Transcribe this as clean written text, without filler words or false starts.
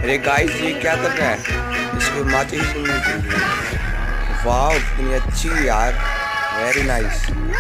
अरे गाइस ये क्या कर रहा है, इसको माचिस नहीं चाहिए। वाह कितनी अच्छी यार, वेरी नाइस।